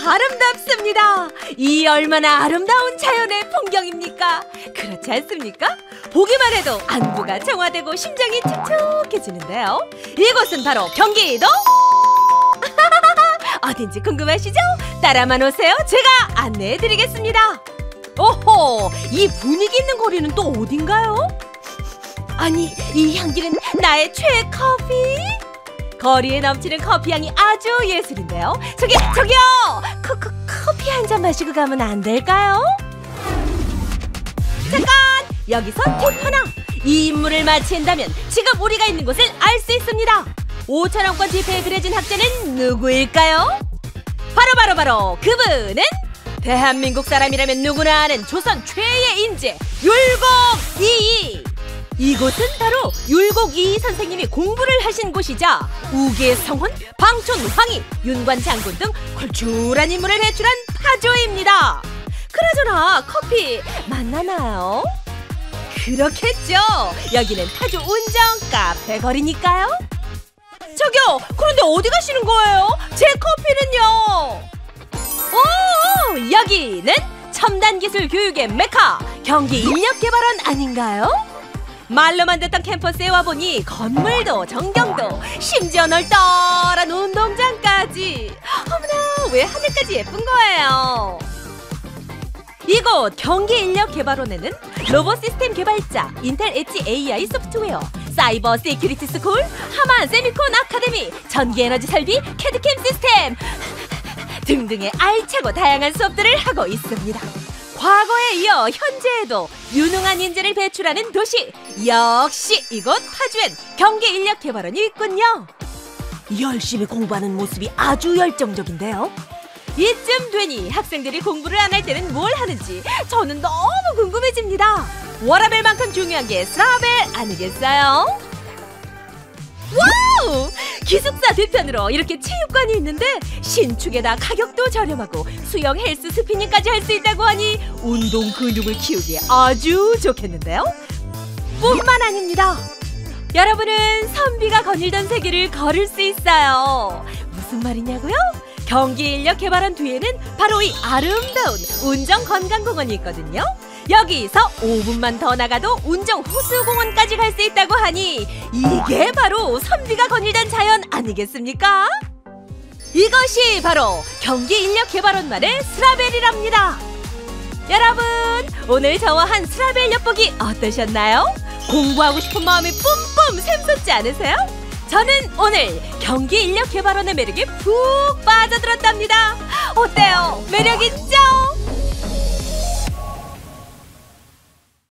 아름답습니다. 이 얼마나 아름다운 자연의 풍경입니까? 그렇지 않습니까? 보기만 해도 안구가 정화되고 심장이 촉촉해지는데요. 이곳은 바로 경기도 어딘지 궁금하시죠? 따라만 오세요. 제가 안내해드리겠습니다. 오호, 이 분위기 있는 거리는 또 어딘가요? 아니, 이 향기는 나의 최애 커피? 거리에 넘치는 커피 향이 아주 예술인데요. 저기요! 커피 한 잔 마시고 가면 안 될까요? 잠깐! 여기서 팁 하나! 이 인물을 마치한다면 지금 우리가 있는 곳을 알 수 있습니다. 5,000원권 지폐에 그려진 학자는 누구일까요? 바로 그분은 대한민국 사람이라면 누구나 아는 조선 최애의 인재 율곡이이! 이곳은 바로 율곡이이 선생님이 공부를 하신 곳이자 우기의 성훈, 방촌 황희, 윤관 장군 등 걸출한 인물을 배출한 파조입니다. 그나저나 커피 만나나요? 그렇겠죠. 여기는 파주 운정 카페 거리니까요. 저기요, 그런데 어디 가시는 거예요? 제 커피는요? 오, 여기는 첨단기술 교육의 메카 경기인력개발원 아닌가요? 말로만 듣던 캠퍼스에 와보니 건물도 전경도 심지어 널널한 운동장까지. 어머나, 왜 하늘까지 예쁜 거예요? 이곳 경기인력개발원에는 로봇 시스템 개발자, 인텔 엣지 AI 소프트웨어, 사이버 세큐리티 스쿨, 하만 세미콘 아카데미, 전기에너지 설비, 캐드캠 시스템 등등의 알차고 다양한 수업들을 하고 있습니다. 과거에 이어 현재에도 유능한 인재를 배출하는 도시, 역시 이곳 파주엔 경기인력개발원이 있군요. 열심히 공부하는 모습이 아주 열정적인데요. 이쯤 되니 학생들이 공부를 안 할 때는 뭘 하는지 저는 너무 궁금해집니다. 워라벨만큼 중요한 게 스라벨 아니겠어요? 와우! 기숙사 뒤편으로 이렇게 체육관이 있는데 신축에다 가격도 저렴하고 수영, 헬스, 스피닝까지 할 수 있다고 하니 운동 근육을 키우기에 아주 좋겠는데요? 뿐만 아닙니다. 여러분은 선비가 거닐던 세계를 걸을 수 있어요. 무슨 말이냐고요? 경기인력개발원 뒤에는 바로 이 아름다운 운정건강공원이 있거든요. 여기서 5분만 더 나가도 운정호수공원까지 갈 수 있다고 하니 이게 바로 선비가 거닐던 자연 아니겠습니까? 이것이 바로 경기인력개발원만의 스라벨이랍니다. 여러분, 오늘 저와 한 스라벨 엿보기 어떠셨나요? 공부하고 싶은 마음이 뿜뿜 샘솟지 않으세요? 저는 오늘 경기인력개발원의 매력에 푹 빠져들었답니다. 어때요? 매력있죠?